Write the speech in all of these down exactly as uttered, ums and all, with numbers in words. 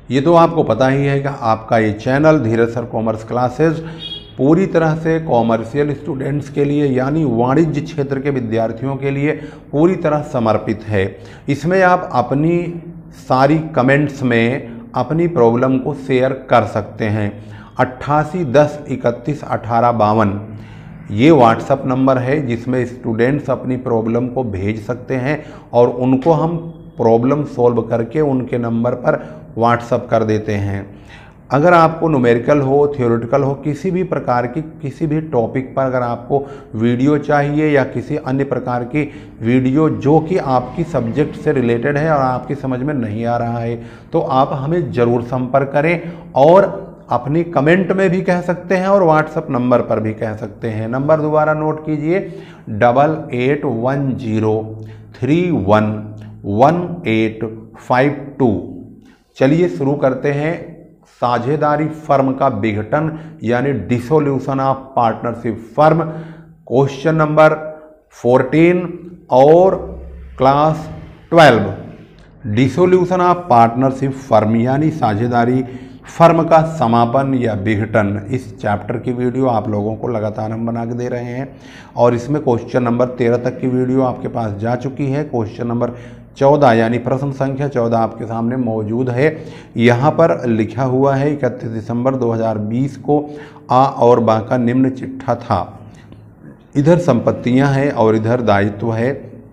ये तो आपको पता ही है कि आपका ये channel Dheeraj sir commerce classes पूरी तरह से कॉमर्शियल स्टूडेंट्स के लिए यानी वाणिज्य क्षेत्र के विद्यार्थियों के लिए पूरी तरह समर्पित है। इसमें आप अपनी सारी कमेंट्स में अपनी प्रॉब्लम को शेयर कर सकते हैं। अट्ठासी दस इकतीस अठारह बावन ये व्हाट्सअप नंबर है जिसमें स्टूडेंट्स अपनी प्रॉब्लम को भेज सकते हैं और उनको हम प्रॉब्लम सॉल्व करके उनके नंबर पर व्हाट्सअप कर देते हैं। अगर आपको न्यूमेरिकल हो, थ्योरेटिकल हो, किसी भी प्रकार की किसी भी टॉपिक पर अगर आपको वीडियो चाहिए या किसी अन्य प्रकार की वीडियो जो कि आपकी सब्जेक्ट से रिलेटेड है और आपकी समझ में नहीं आ रहा है, तो आप हमें ज़रूर संपर्क करें और अपनी कमेंट में भी कह सकते हैं और व्हाट्सएप नंबर पर भी कह सकते हैं। नंबर दोबारा नोट कीजिए, double eight one zero three one one eight five two. चलिए शुरू करते हैं। साझेदारी फर्म का विघटन यानी dissolution of partnership firm, question number fourteen और class twelve. Dissolution of partnership firm यानी साझेदारी फर्म का समापन या विघटन, इस चैप्टर की वीडियो आप लोगों को लगातार हम बना के दे रहे हैं और इसमें क्वेश्चन नंबर तेरह तक की वीडियो आपके पास जा चुकी है। क्वेश्चन नंबर चौदह यानी प्रश्न संख्या चौदह आपके सामने मौजूद है। यहाँ पर लिखा हुआ है इकतीस दिसंबर दो हज़ार बीस को आ और बा का निम्न चिट्ठा था। इधर संपत्तियाँ हैं और इधर दायित्व है।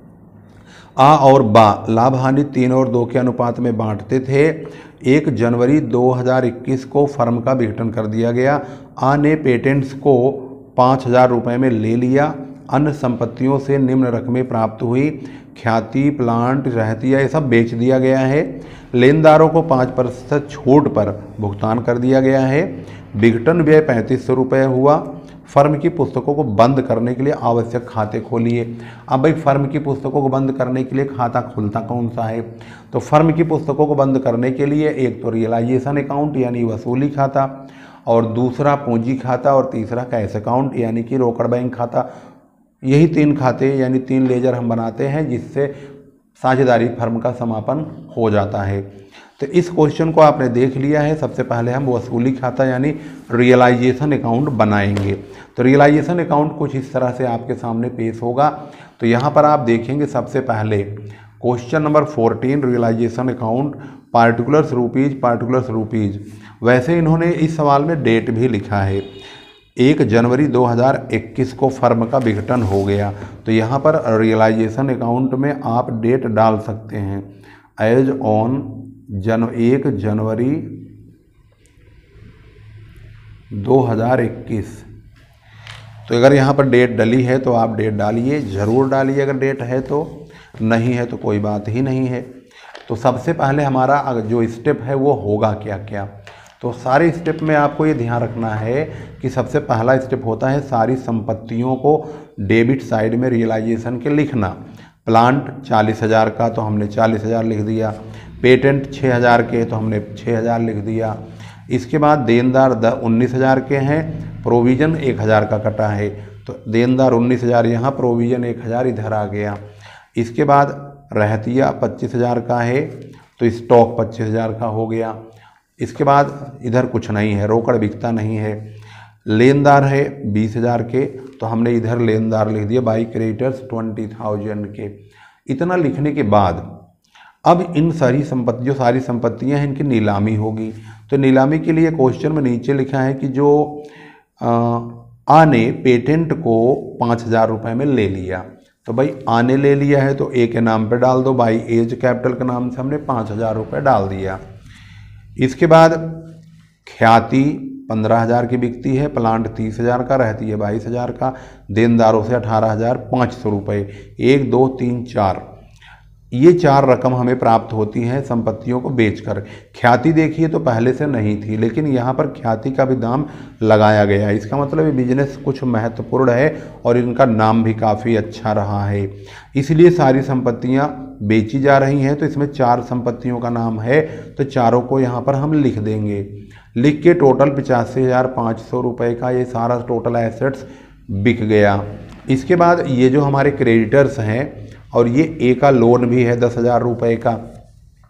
आ और बा लाभ हानि तीन और दो के अनुपात में बांटते थे। एक जनवरी दो हज़ार इक्कीस को फर्म का विघटन कर दिया गया। आ ने पेटेंट्स को पाँच हज़ार रुपये में ले लिया। अन्य संपत्तियों से निम्न रकमें प्राप्त हुई। ख्याति, प्लांट, रहतिया ये सब बेच दिया गया है। लेनदारों को पाँच प्रतिशत छूट पर भुगतान कर दिया गया है। विघटन व्यय पैंतीस सौ रुपये हुआ। फर्म की पुस्तकों को बंद करने के लिए आवश्यक खाते खोलिए। अब भाई फर्म की पुस्तकों को बंद करने के लिए खाता खुलता कौन सा है? तो फर्म की पुस्तकों को बंद करने के लिए एक तो रियलाइजेशन अकाउंट यानी वसूली खाता, और दूसरा पूंजी खाता, और तीसरा कैश अकाउंट यानी कि रोकड़ बैंक खाता। यही तीन खाते यानी तीन लेजर हम बनाते हैं जिससे साझेदारी फर्म का समापन हो जाता है। तो इस क्वेश्चन को आपने देख लिया है। सबसे पहले हम वसूली खाता यानी रियलाइजेशन अकाउंट बनाएंगे। तो रियलाइजेशन अकाउंट कुछ इस तरह से आपके सामने पेश होगा। तो यहाँ पर आप देखेंगे सबसे पहले question number fourteen realisation account particulars rupees particulars rupees. वैसे इन्होंने इस सवाल में डेट भी लिखा है, एक जनवरी दो हज़ार इक्कीस को फर्म का विघटन हो गया। तो यहाँ पर रियलाइजेशन अकाउंट में आप डेट डाल सकते हैं एज ऑन जन एक जनवरी दो हज़ार इक्कीस। तो अगर यहाँ पर डेट डली है तो आप डेट डालिए, ज़रूर डालिए अगर डेट है तो, नहीं है तो कोई बात ही नहीं है। तो सबसे पहले हमारा जो स्टेप है वो होगा क्या क्या, तो सारे स्टेप में आपको ये ध्यान रखना है कि सबसे पहला स्टेप होता है सारी संपत्तियों को डेबिट साइड में रियलाइजेशन के लिखना। प्लांट चालीस हज़ार का तो हमने चालीस हज़ार लिख दिया। पेटेंट छः हज़ार के तो हमने छः हज़ार लिख दिया। इसके बाद देनदार द उन्नीस हज़ार के हैं, प्रोविज़न एक हज़ार का कटा है तो देनदार उन्नीस हज़ार यहाँ, प्रोविज़न एक हज़ार इधर आ गया। इसके बाद रहतिया पच्चीस हज़ार का है तो स्टॉक पच्चीस हज़ार का हो गया। इसके बाद इधर कुछ नहीं है, रोकड़ बिकता नहीं है। लेनदार है बीस हज़ार के तो हमने इधर लेनदार लिख दिया बाई क्रेडिटर्स ट्वेंटी थाउजेंड के। इतना लिखने के बाद अब इन सारी संपत्ति जो सारी संपत्तियां हैं इनकी नीलामी होगी। तो नीलामी के लिए क्वेश्चन में नीचे लिखा है कि जो आ ने पेटेंट को पाँच हज़ार रुपये में ले लिया, तो भाई आ ने ले लिया है तो ए के नाम पे डाल दो, बाई एज कैपिटल के नाम से हमने पाँच हज़ार रुपये डाल दिया। इसके बाद ख्याति पंद्रह हज़ार की बिकती है, प्लांट तीस हज़ार का, रहती है बाईस हज़ार का, देनदारों से अठारह हज़ार पाँच सौ रुपये, एक दो तीन चार, ये चार रकम हमें प्राप्त होती हैं संपत्तियों को बेचकर। ख्याति देखिए तो पहले से नहीं थी लेकिन यहाँ पर ख्याति का भी दाम लगाया गया है। इसका मतलब ये बिजनेस कुछ महत्वपूर्ण है और इनका नाम भी काफ़ी अच्छा रहा है, इसलिए सारी संपत्तियाँ बेची जा रही हैं। तो इसमें चार संपत्तियों का नाम है तो चारों को यहाँ पर हम लिख देंगे। लिख के टोटल पचासी हज़ार पाँच सौ रुपये का ये सारा टोटल एसेट्स बिक गया। इसके बाद ये जो हमारे क्रेडिटर्स हैं और ये ए का लोन भी है दस हज़ार रुपये का,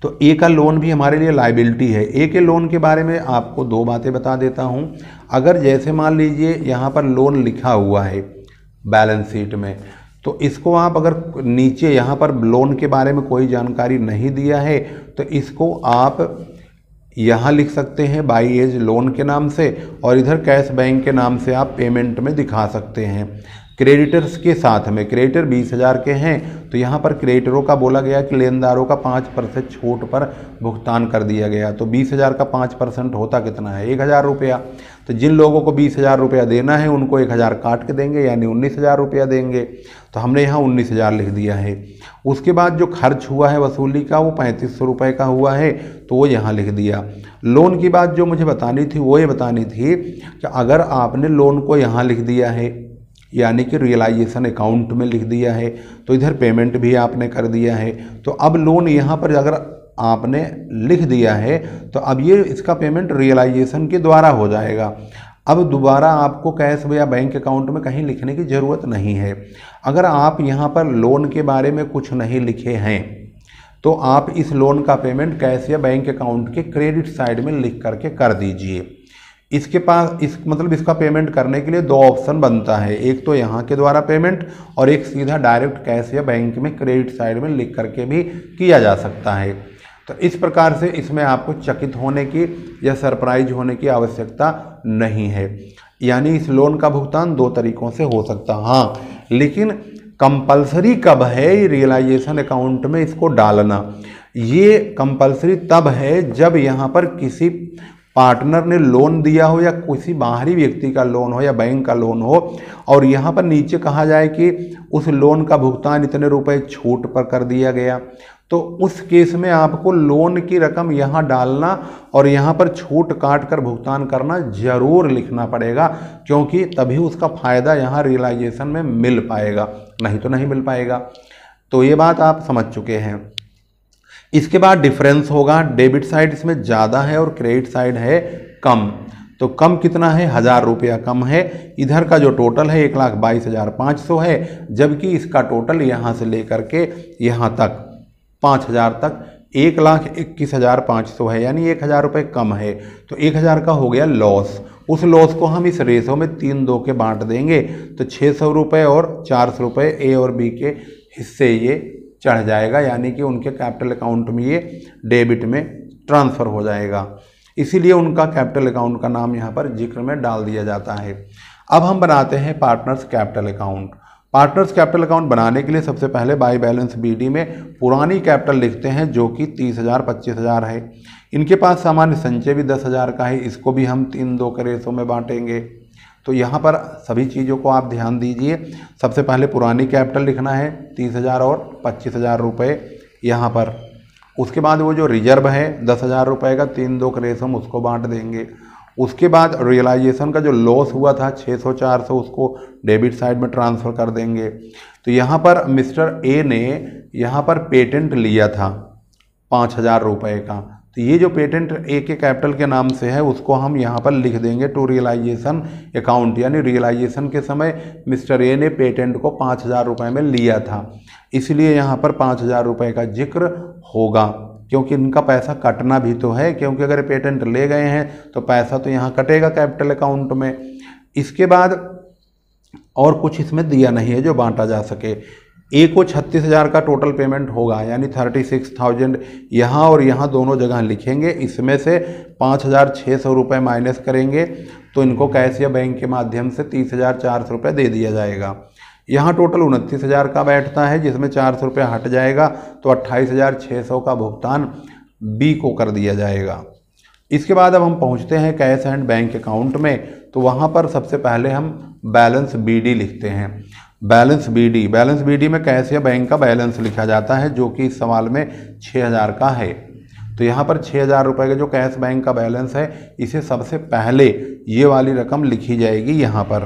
तो ए का लोन भी हमारे लिए लाइबिलिटी है। ए के लोन के बारे में आपको दो बातें बता देता हूँ। अगर जैसे मान लीजिए यहाँ पर लोन लिखा हुआ है बैलेंस शीट में, तो इसको आप अगर नीचे यहाँ पर लोन के बारे में कोई जानकारी नहीं दिया है तो इसको आप यहाँ लिख सकते हैं बाई एज लोन के नाम से, और इधर कैश बैंक के नाम से आप पेमेंट में दिखा सकते हैं। क्रेडिटर्स के साथ में क्रेडिटर बीस हज़ार के हैं तो यहाँ पर क्रेडिटरों का बोला गया कि लेनदारों का पाँच परसेंट छूट पर भुगतान कर दिया गया। तो बीस हज़ार का पाँच परसेंट होता कितना है, एक हज़ार रुपया। तो जिन लोगों को बीस हज़ार रुपया देना है उनको एक हज़ार काट के देंगे, यानी उन्नीस हज़ार रुपया देंगे। तो हमने यहाँ उन्नीस हज़ार लिख दिया है। उसके बाद जो खर्च हुआ है वसूली का वो पैंतीस सौ रुपये का हुआ है, तो वो यहाँ लिख दिया। लोन की बात जो मुझे बतानी थी वो ये बतानी थी कि अगर आपने लोन को यहाँ लिख दिया है, यानी कि रियलाइजेशन अकाउंट में लिख दिया है, तो इधर पेमेंट भी आपने कर दिया है। तो अब लोन यहाँ पर अगर आपने लिख दिया है तो अब ये इसका पेमेंट रियलाइजेशन के द्वारा हो जाएगा। अब दोबारा आपको कैश या बैंक अकाउंट में कहीं लिखने की ज़रूरत नहीं है। अगर आप यहाँ पर लोन के बारे में कुछ नहीं लिखे हैं तो आप इस लोन का पेमेंट कैश या बैंक अकाउंट के क्रेडिट साइड में लिख करके कर दीजिए। इसके पास इस मतलब इसका पेमेंट करने के लिए दो ऑप्शन बनता है, एक तो यहाँ के द्वारा पेमेंट और एक सीधा डायरेक्ट कैश या बैंक में क्रेडिट साइड में लिख करके भी किया जा सकता है। तो इस प्रकार से इसमें आपको चकित होने की या सरप्राइज होने की आवश्यकता नहीं है। यानी इस लोन का भुगतान दो तरीकों से हो सकता है। हाँ, लेकिन कंपलसरी कब है रियलाइजेशन अकाउंट में इसको डालना? ये कंपलसरी तब है जब यहाँ पर किसी पार्टनर ने लोन दिया हो या किसी बाहरी व्यक्ति का लोन हो या बैंक का लोन हो और यहाँ पर नीचे कहा जाए कि उस लोन का भुगतान इतने रुपए छूट पर कर दिया गया, तो उस केस में आपको लोन की रकम यहाँ डालना और यहाँ पर छूट काट कर भुगतान करना जरूर लिखना पड़ेगा, क्योंकि तभी उसका फ़ायदा यहाँ रियलाइजेशन में मिल पाएगा, नहीं तो नहीं मिल पाएगा। तो ये बात आप समझ चुके हैं। इसके बाद डिफरेंस होगा, डेबिट साइड इसमें ज़्यादा है और क्रेडिट साइड है कम। तो कम कितना है, हज़ार रुपया कम है। इधर का जो टोटल है एक लाख बाईस हज़ार पाँच सौ है, जबकि इसका टोटल यहाँ से लेकर के यहाँ तक पाँच हज़ार तक एक लाख इक्कीस हज़ार पाँच सौ है, यानी एक हज़ार रुपये कम है। तो एक हज़ार का हो गया लॉस। उस लॉस को हम इस रेशो में तीन दो के बांट देंगे, तो छः सौ रुपये और चार सौ रुपये ए और बी के हिस्से ये चढ़ जाएगा, यानी कि उनके कैपिटल अकाउंट में ये डेबिट में ट्रांसफ़र हो जाएगा। इसीलिए उनका कैपिटल अकाउंट का नाम यहाँ पर जिक्र में डाल दिया जाता है। अब हम बनाते हैं partners capital account. Partners capital account बनाने के लिए सबसे पहले बाई बैलेंस बीडी में पुरानी कैपिटल लिखते हैं, जो कि तीस हज़ार पच्चीस हज़ार है। इनके पास सामान्य संचय भी दस हज़ार का है, इसको भी हम तीन दो के रेशो में बांटेंगे। तो यहाँ पर सभी चीज़ों को आप ध्यान दीजिए। सबसे पहले पुरानी कैपिटल लिखना है तीस हज़ार और पच्चीस हज़ार रुपये यहाँ पर। उसके बाद वो जो रिजर्व है दस हज़ार रुपये का तीन दो के रेशो में उसको बांट देंगे। उसके बाद रियलाइजेशन का जो लॉस हुआ था छः सौ चार सौ, उसको डेबिट साइड में ट्रांसफ़र कर देंगे। तो यहाँ पर मिस्टर ए ने यहाँ पर पेटेंट लिया था पाँच हज़ार रुपये का, तो ये जो पेटेंट ए के कैपिटल के नाम से है उसको हम यहाँ पर लिख देंगे टू रियलाइजेशन अकाउंट, यानी रियलाइजेशन के समय मिस्टर ए ने पेटेंट को पाँच हज़ार रुपये में लिया था, इसलिए यहाँ पर पाँच हज़ार रुपये का जिक्र होगा, क्योंकि इनका पैसा कटना भी तो है, क्योंकि अगर पेटेंट ले गए हैं तो पैसा तो यहाँ कटेगा कैपिटल अकाउंट में। इसके बाद और कुछ इसमें दिया नहीं है जो बांटा जा सके। ए को छत्तीस हज़ार का टोटल पेमेंट होगा, यानी थर्टी सिक्स थाउजेंड यहाँ और यहाँ दोनों जगह लिखेंगे। इसमें से पाँच हज़ार छः सौ रुपये माइनस करेंगे तो इनको कैश या बैंक के माध्यम से तीस हज़ार चार सौ रुपये दे दिया जाएगा। यहाँ टोटल उनतीस हज़ार का बैठता है, जिसमें चार सौ रुपये हट जाएगा तो अट्ठाईस हज़ार छः सौ का भुगतान बी को कर दिया जाएगा। इसके बाद अब हम पहुँचते हैं कैश एंड बैंक अकाउंट में। तो वहाँ पर सबसे पहले हम बैलेंस बी डी लिखते हैं। Balance B D balance B D में कैश या बैंक का बैलेंस लिखा जाता है, जो कि इस सवाल में छः हज़ार का है। तो यहाँ पर छः हज़ार रुपये का जो कैश बैंक का बैलेंस है, इसे सबसे पहले ये वाली रकम लिखी जाएगी यहाँ पर।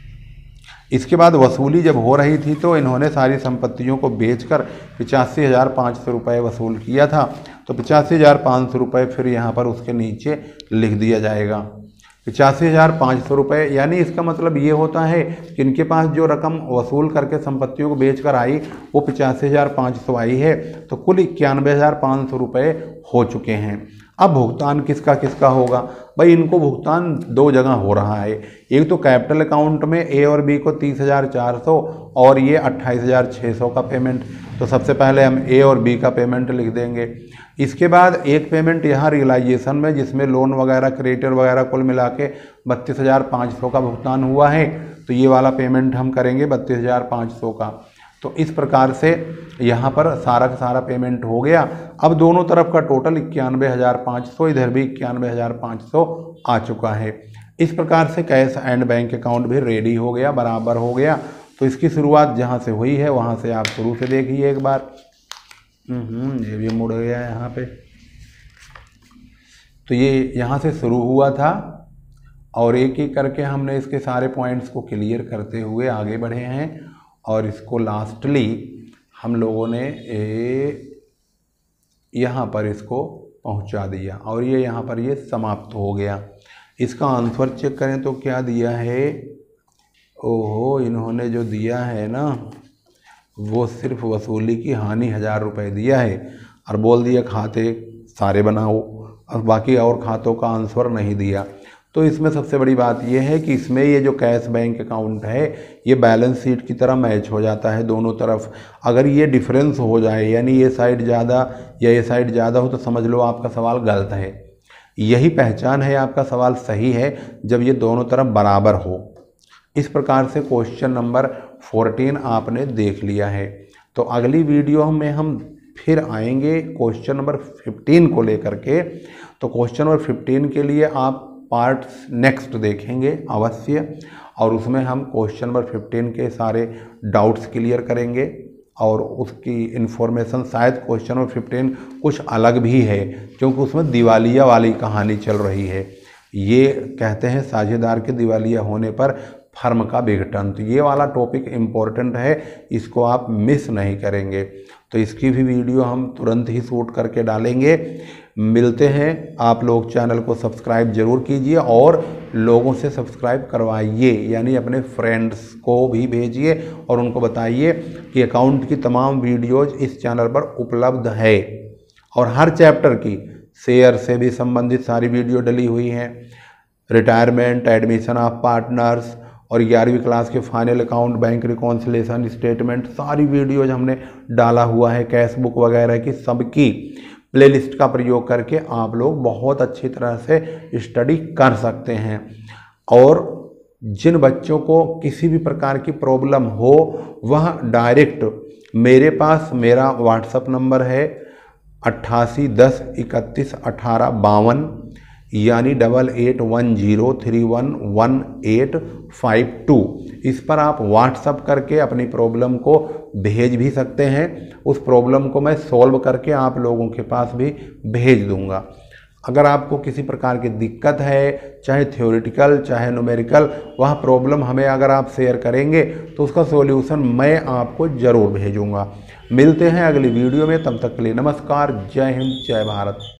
इसके बाद वसूली जब हो रही थी तो इन्होंने सारी संपत्तियों को बेचकर पचासी हज़ार पाँच सौ रुपये वसूल किया था, तो पचासी हज़ार पाँच सौ रुपये फिर यहाँ पर उसके नीचे लिख दिया जाएगा। पिचासी हज़ार पाँच सौ रुपये, यानी इसका मतलब ये होता है कि इनके पास जो रकम वसूल करके संपत्तियों को बेचकर आई वो पिचासी हज़ार पाँच सौ आई है, तो कुल इक्यानवे हज़ार पाँच सौ रुपये हो चुके हैं। अब भुगतान किसका किसका होगा? भाई इनको भुगतान दो जगह हो रहा है। एक तो कैपिटल अकाउंट में ए और बी को तीस हज़ार चार सौ और ये अट्ठाईस हज़ार छः सौ का पेमेंट। तो सबसे पहले हम ए और बी का पेमेंट लिख देंगे। इसके बाद एक पेमेंट यहाँ रियलाइजेशन में, जिसमें लोन वगैरह क्रेडिटर वगैरह कुल मिला के बत्तीस हज़ार पाँच सौ का भुगतान हुआ है, तो ये वाला पेमेंट हम करेंगे बत्तीस हज़ार पाँच सौ का। तो इस प्रकार से यहाँ पर सारा का सारा पेमेंट हो गया। अब दोनों तरफ का टोटल इक्यानवे हज़ार पाँच सौ, इधर भी इक्यानवे हज़ार पाँच सौ आ चुका है। इस प्रकार से कैश एंड बैंक अकाउंट भी रेडी हो गया, बराबर हो गया। तो इसकी शुरुआत जहाँ से हुई है वहाँ से आप शुरू से देखिए एक बार। ये भी मुड़ गया यहाँ पे। तो ये यहाँ से शुरू हुआ था और एक एक करके हमने इसके सारे पॉइंट्स को क्लियर करते हुए आगे बढ़े हैं और इसको लास्टली हम लोगों ने यहाँ पर इसको पहुँचा दिया और ये यहाँ पर ये समाप्त हो गया। इसका आंसर चेक करें तो क्या दिया है? ओहो, इन्होंने जो दिया है ना वो सिर्फ वसूली की हानि हज़ार रुपये दिया है और बोल दिया खाते सारे बनाओ, और बाकी और खातों का आंसर नहीं दिया। तो इसमें सबसे बड़ी बात यह है कि इसमें ये जो कैश बैंक अकाउंट है ये बैलेंस शीट की तरह मैच हो जाता है दोनों तरफ। अगर ये डिफरेंस हो जाए, यानी ये साइड ज़्यादा या ये साइड ज़्यादा हो, तो समझ लो आपका सवाल गलत है। यही पहचान है आपका सवाल सही है जब ये दोनों तरफ बराबर हो। इस प्रकार से क्वेश्चन नंबर चौदह आपने देख लिया है। तो अगली वीडियो में हम फिर आएंगे क्वेश्चन नंबर पंद्रह को लेकर के। तो क्वेश्चन नंबर पंद्रह के लिए आप पार्ट नेक्स्ट देखेंगे अवश्य, और उसमें हम क्वेश्चन नंबर पंद्रह के सारे डाउट्स क्लियर करेंगे और उसकी इन्फॉर्मेशन शायद क्वेश्चन नंबर पंद्रह कुछ अलग भी है, क्योंकि उसमें दिवालिया वाली कहानी चल रही है। ये कहते हैं साझेदार के दिवालिया होने पर फर्म का विघटन। तो ये वाला टॉपिक इम्पोर्टेंट है, इसको आप मिस नहीं करेंगे। तो इसकी भी वीडियो हम तुरंत ही शूट करके डालेंगे। मिलते हैं, आप लोग चैनल को सब्सक्राइब जरूर कीजिए और लोगों से सब्सक्राइब करवाइए, यानी अपने फ्रेंड्स को भी भेजिए और उनको बताइए कि अकाउंट की तमाम वीडियोज इस चैनल पर उपलब्ध है और हर चैप्टर की शेयर से भी संबंधित सारी वीडियो डली हुई हैं। रिटायरमेंट, एडमिशन ऑफ पार्टनर्स और ग्यारहवीं क्लास के final account, bank reconciliation statement, सारी वीडियोज हमने डाला हुआ है। कैश बुक वगैरह की सबकी प्लेलिस्ट का प्रयोग करके आप लोग बहुत अच्छी तरह से स्टडी कर सकते हैं। और जिन बच्चों को किसी भी प्रकार की प्रॉब्लम हो वह डायरेक्ट मेरे पास, मेरा व्हाट्सएप नंबर है अट्ठासी दस इकतीस अठारह बावन, यानी double eight one zero three one one eight five two. इस पर आप व्हाट्सअप करके अपनी प्रॉब्लम को भेज भी सकते हैं। उस प्रॉब्लम को मैं सॉल्व करके आप लोगों के पास भी भेज दूंगा। अगर आपको किसी प्रकार की दिक्कत है, चाहे थ्योरेटिकल चाहे न्यूमेरिकल, वह प्रॉब्लम हमें अगर आप शेयर करेंगे तो उसका सॉल्यूशन मैं आपको ज़रूर भेजूंगा। मिलते हैं अगली वीडियो में, तब तक के लिए नमस्कार, जय हिंद, जय भारत।